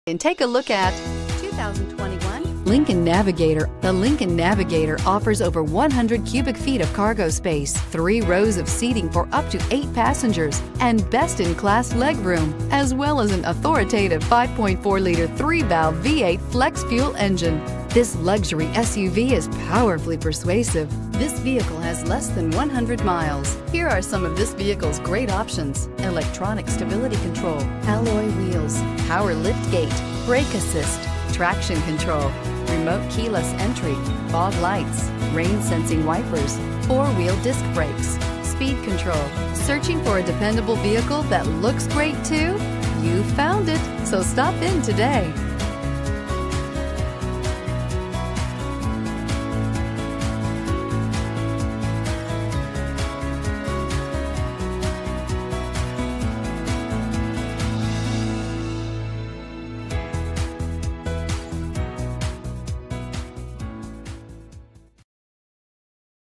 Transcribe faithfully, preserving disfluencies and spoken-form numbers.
And take a look at two thousand twenty-one Lincoln Navigator. The Lincoln Navigator offers over one hundred cubic feet of cargo space, three rows of seating for up to eight passengers, and best-in-class legroom, as well as an authoritative five point four liter three-valve V eight flex fuel engine. This luxury S U V is powerfully persuasive. This vehicle has less than one hundred miles. Here are some of this vehicle's great options: electronic stability control, alloy wheels, power lift gate, brake assist, traction control, remote keyless entry, fog lights, rain sensing wipers, four-wheel disc brakes, speed control. Searching for a dependable vehicle that looks great too? You found it, so stop in today.